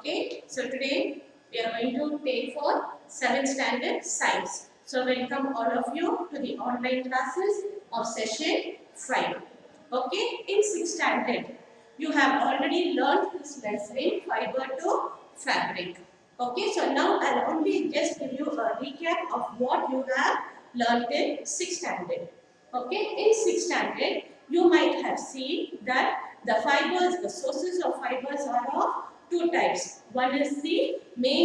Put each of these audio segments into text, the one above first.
Okay, so today we are going to take for 7th standard science. So welcome all of you to the online classes of session 5. Okay, in 6th standard you have already learned this lesson fiber to fabric. Okay, so now I'll only just give you a recap of what you have learned in 6th standard. Okay, in 6th standard you might have seen that the fibers, the sources of fibers are of two types. One is the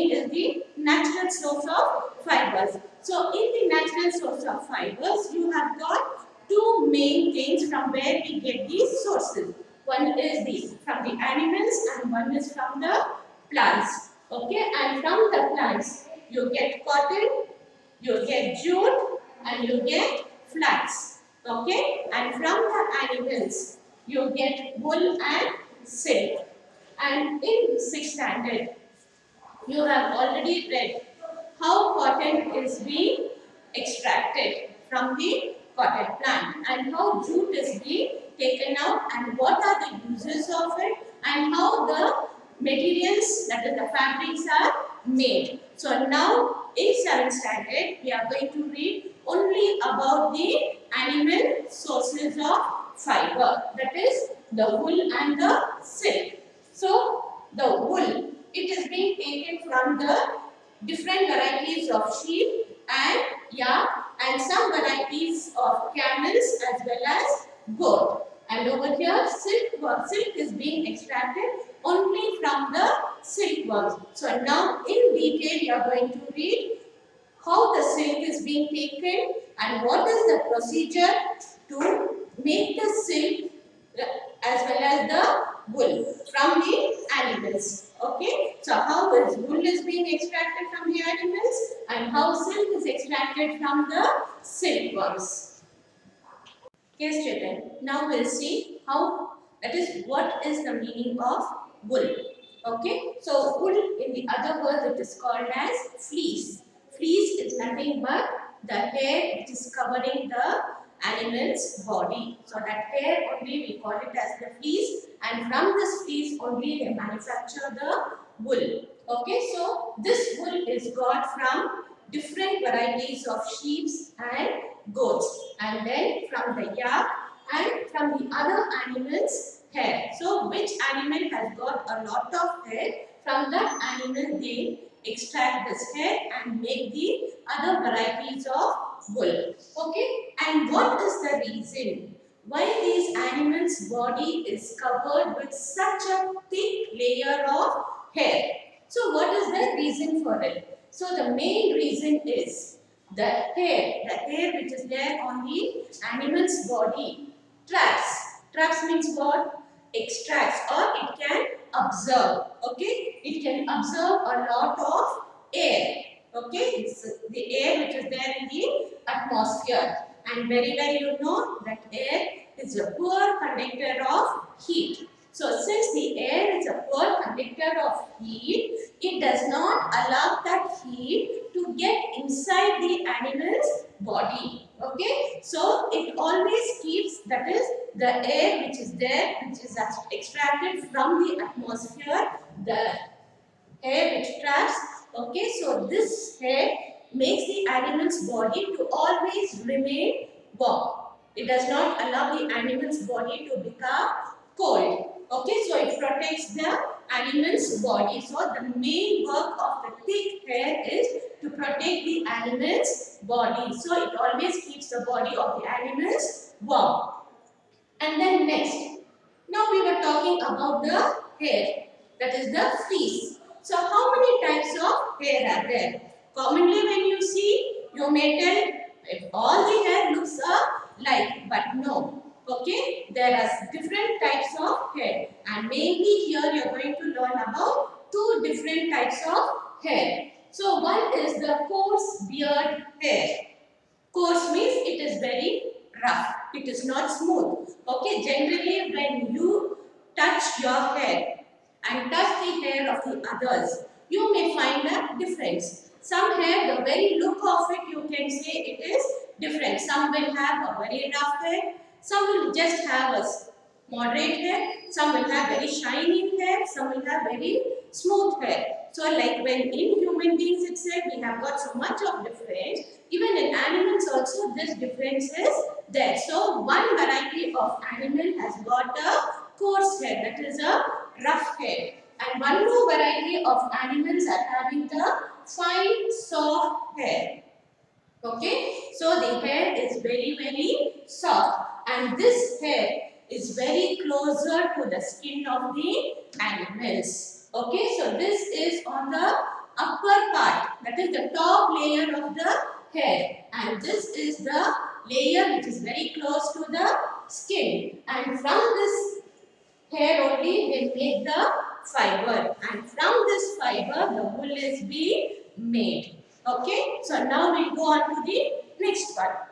natural source of fibers. So in the natural source of fibers, you have got two main things from where we get these sources. One is from the animals and one is from the plants. Okay, and from the plants, you get cotton, you get jute, and you get flax. Okay, and from the animals, you get wool and silk. And in 6th standard, you have already read how cotton is being extracted from the cotton plant and how jute is being taken out and what are the uses of it and how the materials, that is the fabrics, are made. So now in 7th standard, we are going to read only about the animal sources of fiber, that is the wool and the silk. So the wool, it is being taken from the different varieties of sheep and yak and some varieties of camels as well as goat. And over here silk is being extracted only from the silkworms. So now in detail you are going to read how the silk is being taken and what is the procedure to make the silk as well as the wool from the animals. Okay, so how is wool is being extracted from the animals and how silk is extracted from the silkworms. Okay, children, now we'll see how, that is, what is the meaning of wool. Okay, so wool, in the other words, it is called as fleece. Fleece is nothing but the hair which is covering the animal's body. So that hair only we call it as the fleece, and from this fleece only they manufacture the wool. Okay, so this wool is got from different varieties of sheep and goats, and then from the yak and from the other animals' hair. So which animal has got a lot of hair, from that animal they extract this hair and make the other varieties of wool. Okay, and what is the reason why these animals' body is covered with such a thick layer of hair? So what is the reason for it? So the main reason is the hair which is there on the animal's body traps. Traps means what? Extracts, or it can absorb. Okay, it can absorb a lot of air. Okay, it's the air which is there in the atmosphere, and very well you know that air is a poor conductor of heat. So since the air is a poor conductor of heat, it does not allow that heat to get inside the animal's body. Okay, so it always keeps, that is, the air which is there, which is extracted from the atmosphere, the air which traps. Okay, so this hair makes the animal's body to always remain warm. It does not allow the animal's body to become cold. Okay, so it protects the animal's body. So the main work of the thick hair is to protect the animal's body. So it always keeps the body of the animals warm. And then next, now we were talking about the hair, that is the fleece. So how many types of hair are there? Commonly when you see, you may tell if all the hair looks alike, but no. Okay, there are different types of hair, and mainly here you are going to learn about two different types of hair. So one is the coarse beard hair. Coarse means it is very rough. It is not smooth. Okay, generally when you touch your hair and touch the hair of the others, you may find a difference. Some hair, the very look of it, you can say it is different. Some will have a very rough hair. Some will just have a moderate hair, some will have very shiny hair, some will have very smooth hair. So like when in human beings itself we have got so much of difference, even in animals also this difference is there. So one variety of animal has got a coarse hair, that is a rough hair, and one more variety of animals are having the fine soft hair. Okay, so the hair is very soft, and this hair is very closer to the skin of the animals. Okay, so this is on the upper part, that is the top layer of the hair, and this is the layer which is very close to the skin, and from this hair only they make the fiber, and from this fiber the wool is being made. Okay, so now we go on to the next part.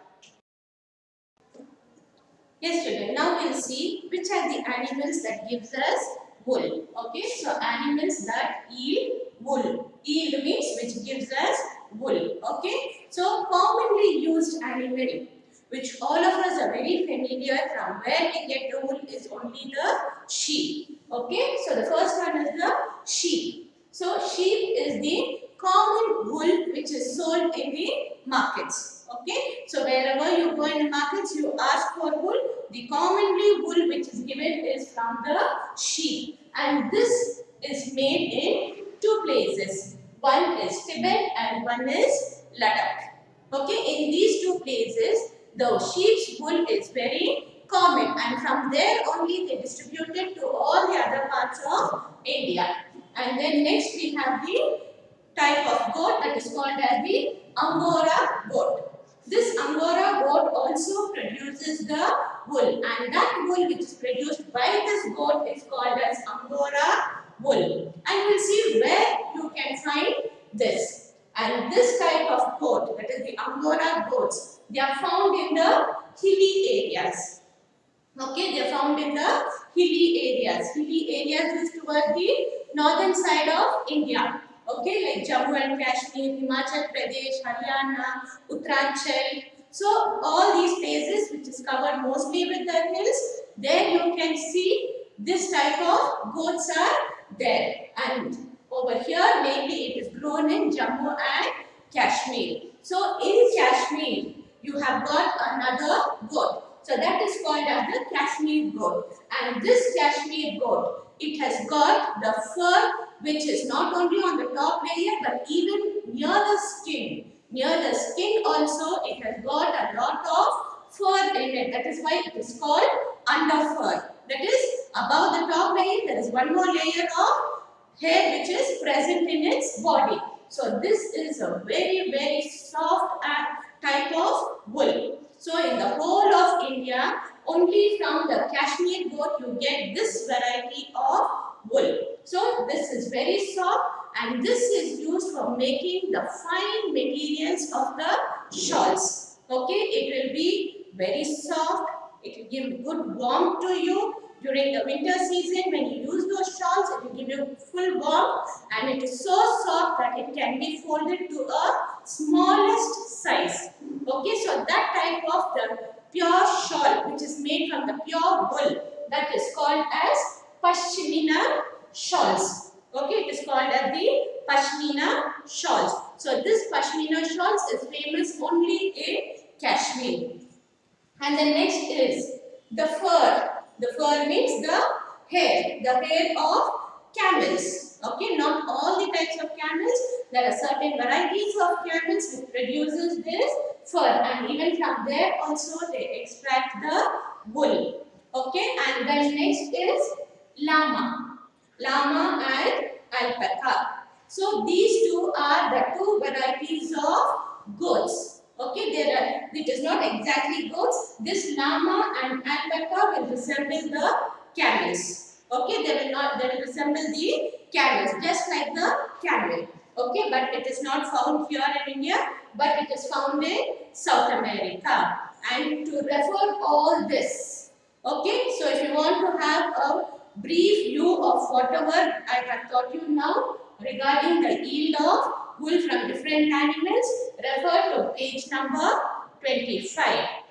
Yes, children, now we'll see which are the animals that gives us wool. Okay, so animals that yield wool. Yield means which gives us wool. Okay, so commonly used animal which all of us are very familiar from where we get the wool is only the sheep. Okay, so the first one is the sheep. So sheep is the common wool which is sold in the markets. Okay, so wherever you go in the markets, you ask for wool. The commonly wool which is given is from the sheep, and this is made in two places. One is Tibet and one is Ladakh. Okay, in these two places, the sheep's wool is very common, and from there only they distribute it to all the other parts of India. And then next we have the type of goat that is called as the Angora goat. This Angora goat also produces the wool, and that wool which is produced by this goat is called as Angora wool. And we'll see where you can find this. And this type of goat, that is the Angora goats, they are found in the hilly areas. Okay, they are found in the hilly areas. Hilly areas is toward the northern side of India. Okay, like Jammu and Kashmir, Himachal Pradesh, Haryana, Uttaranchal. So all these places which is covered mostly with the hills, there you can see this type of goats are there. And over here mainly it is grown in Jammu and Kashmir. So in Kashmir you have got another goat. So that is called as the Kashmir goat. And this Kashmir goat, it has got the fur which is not only on the top layer but even near the skin. Near the skin also it has got a lot of fur in it. That is why it is called underfur. That is above the top layer there is one more layer of hair which is present in its body. So this is a very soft type of wool. So in the whole of India, only from the Kashmir goat you get this variety of wool. So this is very soft, and this is used for making the fine materials of the shawls. Okay, it will be very soft, it will give good warmth to you. During the winter season, when you use those shawls, it will give you full warmth, and it is so soft that it can be folded to a smallest size. Okay, so that type of the pure shawl which is made from the pure wool, that is called as Pashmina shawls. Okay, it is called as the Pashmina shawls. So this Pashmina shawls is famous only in Kashmir. And the next is the fur. The fur means the hair of camels. Okay, not all the types of camels. There are certain varieties of camels which produces this fur, and even from there also they extract the wool. Okay, and then next is llama. Llama and alpaca. So these two are the two varieties of goats. Okay, it is not exactly goats. This llama and alpaca will resemble the camels. Okay, they will resemble the camels, just like the camel. Okay, but it is not found here in India, but it is found in South America. And to refer all this, okay, so if you want to have a brief view of whatever I have taught you now regarding the yield of wool from different animals, refer to page number 25.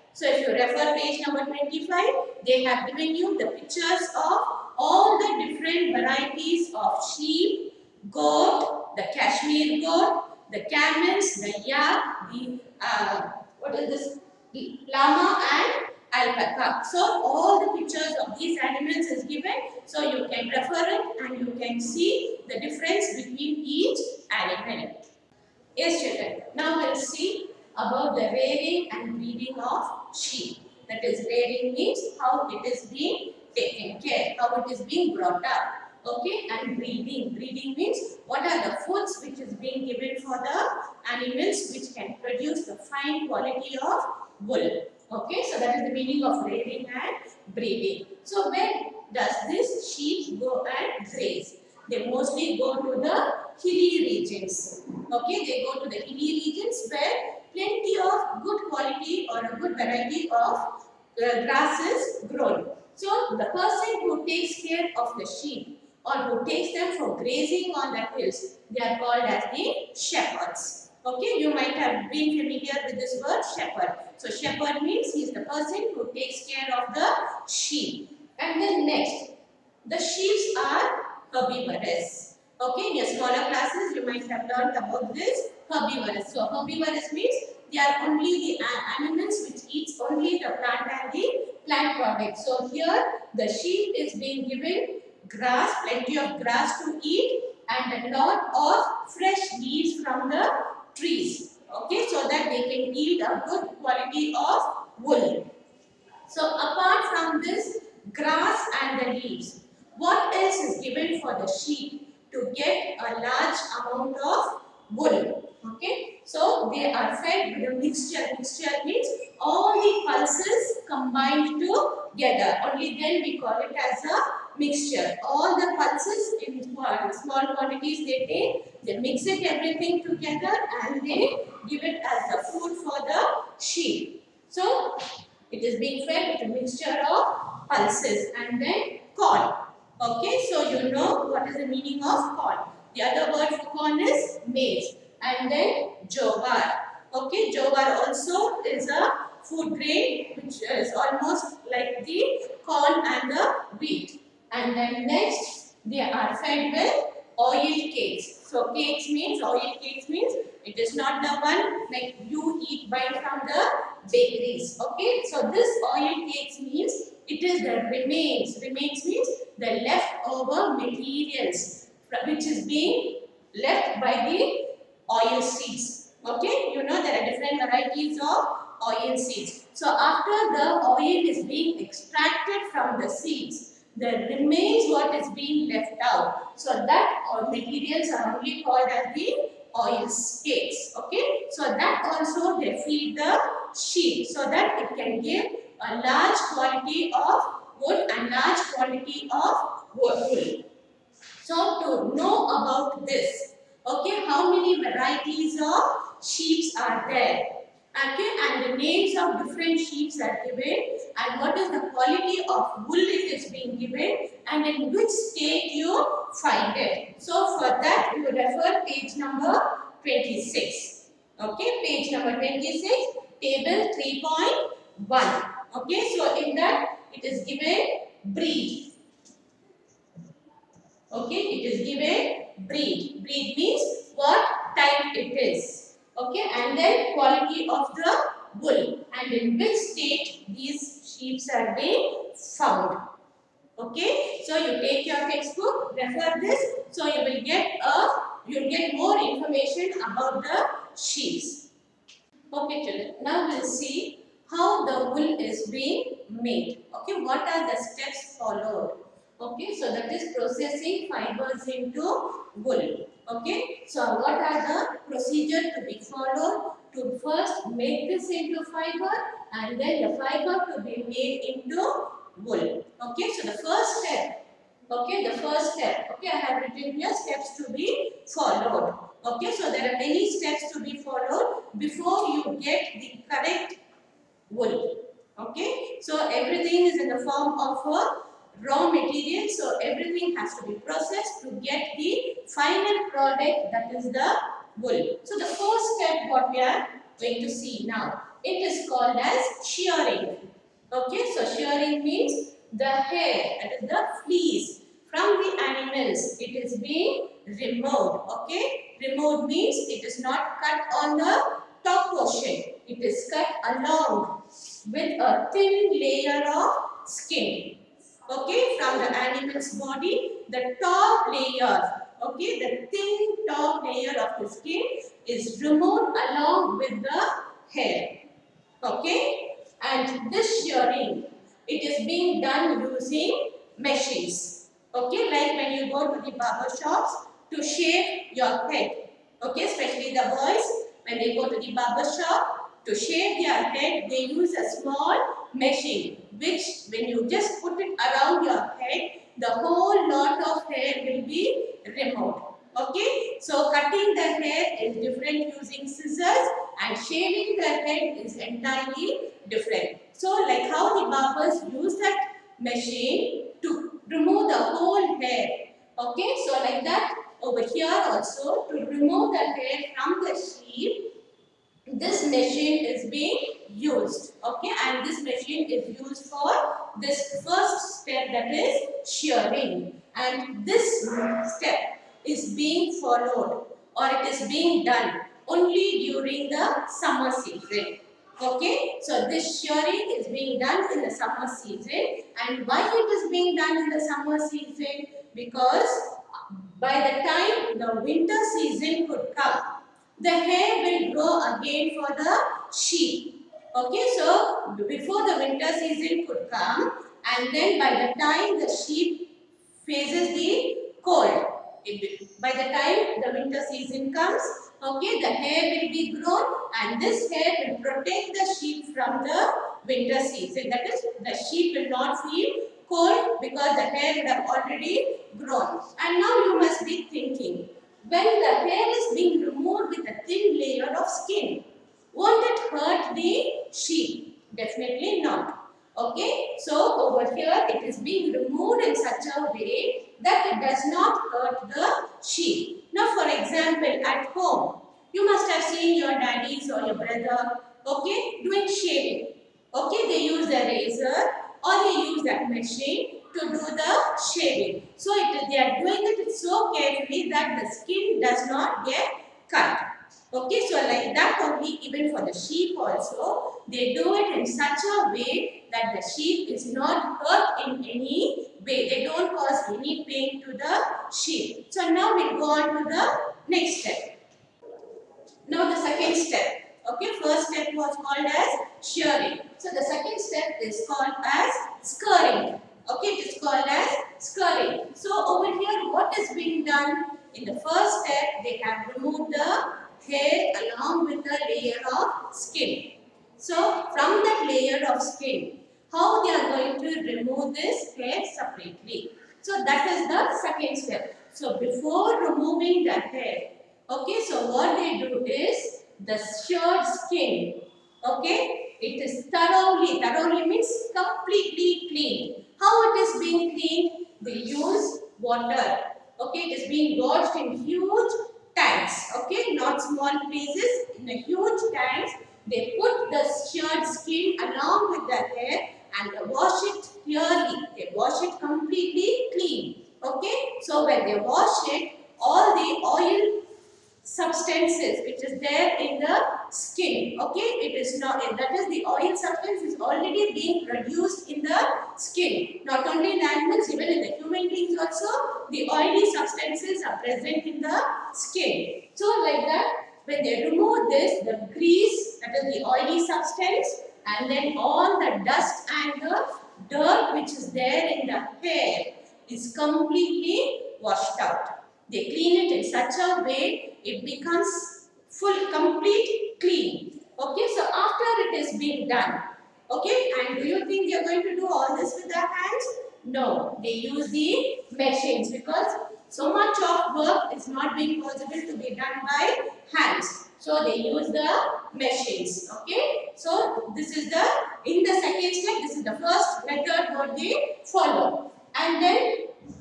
So if you refer page number 25, they have given you the pictures of all the different varieties of sheep, goat, the Kashmir goat, the camels, the yak, the what is this? The llama and alpaca. So all the pictures of these animals is given. So you can refer it and you can see the difference between each animal. Yes, children. Now we'll see about the rearing and breeding of sheep. That is, rearing means how it is being taken care, how it is being brought up. Okay, and breeding. Breeding means what are the foods which is being given for the animals which can produce the fine quality of wool. Okay, so that is the meaning of rearing and breeding. So where does this sheep go and graze? They mostly go to the hilly regions. Okay, they go to the hilly regions where plenty of good quality or a good variety of grass is grown. So the person who takes care of the sheep or who takes them for grazing on the hills, they are called as the shepherds. Okay, you might have been familiar with this word shepherd. So shepherd means he is the person who takes care of the sheep. And then next, the sheep are herbivorous. Okay, in your smaller classes, you might have learned about this herbivorous. So herbivorous means they are only the animals which eats only the plant and the plant products. So here the sheep is being given grass, plenty of grass to eat and a lot of fresh leaves from the trees. Okay, so that they can yield a good quality of wool. So apart from this grass and the leaves, what else is given for the sheep to get a large amount of wool? Okay, so they are fed with a mixture. Mixture means all the pulses combined together. Only then we call it as a mixture. All the pulses in small quantities they take, they mix it everything together and they give it as the food for the sheep. So it is being fed with a mixture of pulses and then corn. Okay, so you know what is the meaning of corn. The other word for corn is maize and then jowar. Okay, jowar also is a food grain which is almost like the corn and the wheat. And then next they are fed with oil cakes. So oil cakes means it is not the one like you buy from the bakeries. Okay, so this oil cakes means it is the remains. Remains means the leftover materials which is being left by the oil seeds. Okay, you know there are different varieties of oil seeds. So after the oil is being extracted from the seeds, the remains what is being left out. So that materials are only called as the oil cakes. Okay, so that also they feed the sheep so that it can give a large quantity of wood and large quantity of wool. So to know about this, okay, how many varieties of sheep are there? Okay, and the names of different sheep are given and what is the quality of wool it is being given and in which state you find it. So for that you refer page number 26. Okay, page number 26, table 3.1. Okay, so in that it is given breed. Okay, it is given breed. Breed means what type it is. Okay, and then quality of the wool and in which state these sheep are being found. Okay, so you take your textbook, refer this, so you will get more information about the sheep. Okay, children. Now we'll see how the wool is being made. Okay, what are the steps followed? Okay, so that is processing fibers into wool. Okay, so what are the procedure to be followed to first make this into fiber and then the fiber to be made into wool. Okay, so the first step. Okay, the first step. Okay, I have written here steps to be followed. Okay, so there are many steps to be followed before you get the correct wool. Okay, so everything is in the form of a raw material, so everything has to be processed to get the final product, that is the wool. So the first step what we are going to see now. it is called as shearing. Okay, so shearing means the hair, that is the fleece from the animals, it is being removed. Okay, removed means it is not cut on the top portion, it is cut along with a thin layer of skin. Okay, from the animal's body, the top layer, okay, the thin top layer of the skin is removed along with the hair. Okay, and this shearing, it is being done using machines. Okay, like when you go to the barber shops to shave your head. Okay, especially the boys, when they go to the barber shop to shave their head, they use a small machine which when you just put it around your head, the whole lot of hair will be removed. Okay, so cutting the hair is different using scissors and shaving the head is entirely different. So like how the barbers use that machine to remove the whole hair. Okay, so like that over here also to remove the hair from the sheep, this machine is being used. Okay, and this machine is used for this first step, that is shearing, and this step is being followed or it is being done only during the summer season. Okay, so this shearing is being done in the summer season, and why it is being done in the summer season? Because by the time the winter season could come, the hair will grow again for the sheep. Okay, so before the winter season could come, and then by the time the sheep faces the cold, by the time the winter season comes, okay, the hair will be grown and this hair will protect the sheep from the winter season. That is, the sheep will not feel cold because the hair would have already grown. And now you must be thinking, when the hair is being removed with a thin layer of skin, won't it hurt the sheep? Definitely not. Okay, so over here it is being removed in such a way that it does not hurt the sheep. Now for example, at home, you must have seen your daddies or your brother, okay, doing shaving. Okay, they use the razor or they use that machine to do the shaving. So they are doing it so carefully that the skin does not get cut. Okay, so like that only, even for the sheep also, they do it in such a way that the sheep is not hurt in any way. They don't cause any pain to the sheep. So now we'll go on to the next step. Now the second step. Okay, first step was called as shearing. So the second step is called as scurrying. Okay, it is called as scurrying. So over here, what is being done? In the first step, they have removed the hair along with the layer of skin. So from that layer of skin, how they are going to remove this hair separately. So that is the second step. So before removing the hair, okay, so what they do is the sheared skin, okay, it is thoroughly means completely cleaned. How it is being cleaned? They use water, okay, it is being washed in huge tanks, okay, not small places, in a huge tanks. They put the sheared skin along with the hair and they wash it clearly. They wash it completely clean. Okay, so when they wash it, all the oil substances which is there in the skin, okay, it is not, that is the oil substance is already being produced in the skin. Not only in animals, even in the human beings also, the oily substances are present in the skin. So like that, when they remove this, the grease, that is the oily substance, and then all the dust and the dirt which is there in the hair is completely washed out. They clean it in such a way it becomes complete clean. Okay, so after it is being done, okay, and do you think they are going to do all this with their hands? No, they use the machines because so much of work is not being possible to be done by hands. So they use the machines. Okay, so this is the, in the second step, this is the first method what they follow. And then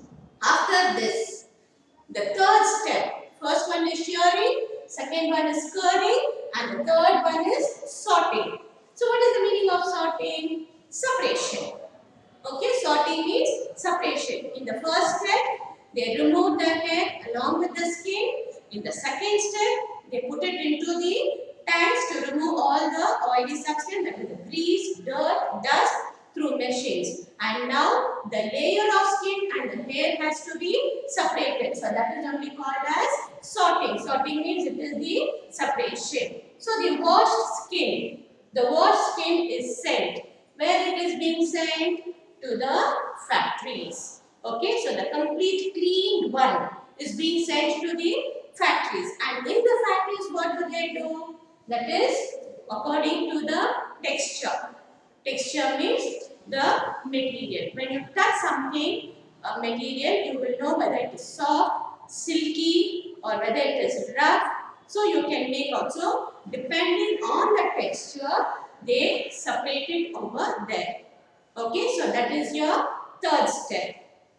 after this, the third step, first one is shearing, second one is scurrying, and the third one is sorting. So what is the meaning of sorting? Separation. Okay, sorting means separation. In the first step, they remove the hair along with the skin. In the second step, they put it into the tanks to remove all the oily substance, that is the grease, dirt, dust through machines. And now the layer of skin and the hair has to be separated. So that is only called as sorting. Sorting means it is the separation. So the washed skin. The washed skin is sent. Where it is being sent? To the factories. Okay, so the complete cleaned one is being sent to the factories. And in the factories, what do they do? That is according to the texture. Texture means the material. When you cut something, a material, you will know whether it is soft, silky, or whether it is rough. So you can make also, depending on the texture, they separate it over there. Okay, so that is your third step.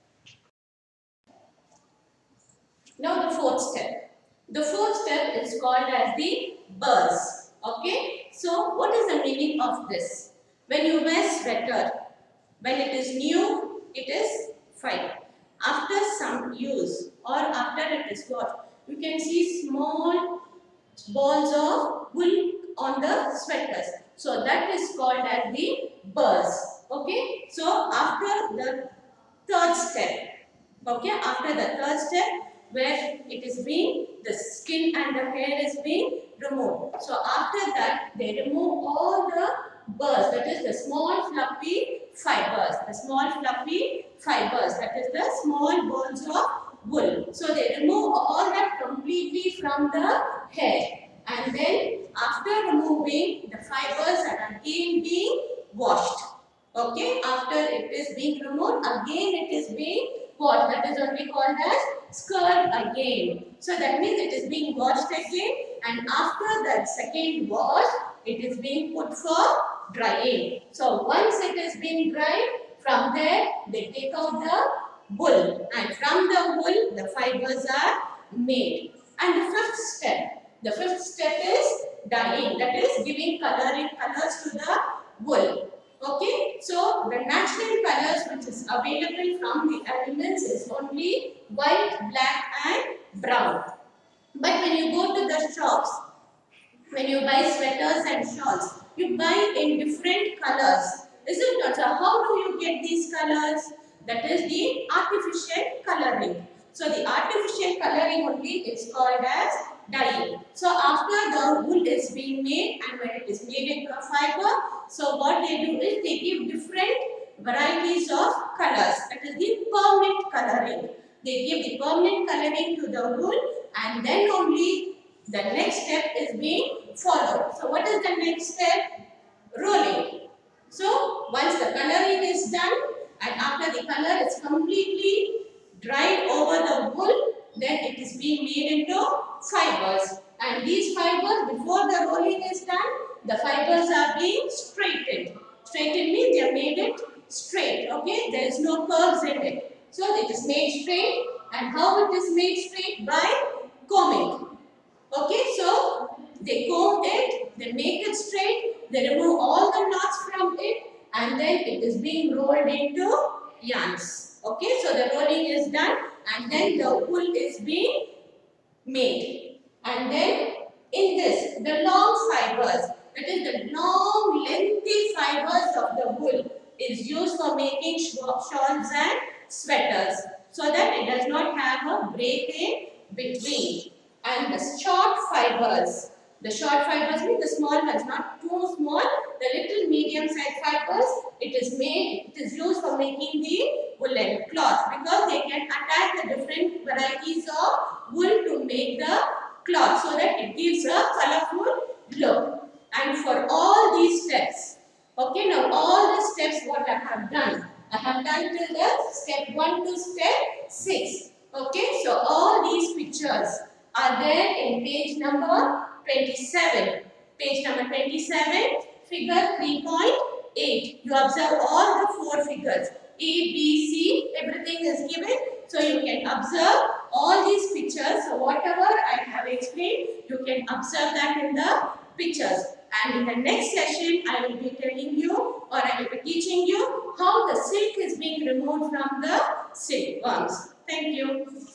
Now the fourth step. The fourth step is called as the burrs. Okay, so what is the meaning of this? When you wear sweater, when it is new, it is fine. After some use or after it is washed, you can see small balls of wool on the sweaters. So that is called as the burrs. Okay, so after the third step, okay, after the third step where it is being, the skin and the hair is being removed. So after that, they remove all the burrs, that is the small fluffy fibers, that is the small balls of wool. So they remove all that completely from the hair. And then after removing, the fibers are again being washed. Okay, after it is being removed, again it is being washed. That is only called as scurd again. So that means it is being washed again, and after that second wash, it is being put for drying. So once it is being dried, from there they take out the wool, and from the wool the fibers are made. And the fifth step is dyeing, that is giving colors to the wool. Okay, so the natural colors which is available from the elements is only white, black and brown. But when you go to the shops, when you buy sweaters and shawls, you buy in different colors. Isn't it? So how do you get these colors? That is the artificial coloring. So the artificial coloring only is called as dyeing. So after the wool is being made and when it is made into a fiber, so what they do is they give different varieties of colors. That is the permanent coloring. They give the permanent coloring to the wool, and then only the next step is being followed. So what is the next step? Rolling. So once the coloring is done and after the color is completely dried over the wool, then it is being made into fibers. And these fibers, before the rolling is done, the fibers are being straightened. Straightened means they have made it straight. Okay, there is no curves in it. So it is made straight. And how it is made straight? By combing. Okay, so they comb it, they make it straight, they remove all the knots from it, and then it is being rolled into yarns. Okay, so the rolling is done, and then the wool is being made. And then in this, the long fibers, that is the long lengthy fibers of the wool is used for making shawls and sweaters, so that it does not have a break in between. And the short fibers mean the small ones, not too small, the little medium sized fibers, it is used for making the woolen cloth, because they can attach the different varieties of wool to make the cloth, so that it gives a colorful look. And for all these steps, okay, now all the steps what I have done till the step 1 to step 6. Okay, so all these pictures are there in page number 27. Page number 27, figure 3.8. You observe all the 4 figures. A, B, C, everything is given. So you can observe all these pictures. So whatever I have explained, you can observe that in the pictures. And in the next session, I will be telling you or I will be teaching you how the silk is being removed from the silkworms. Thank you.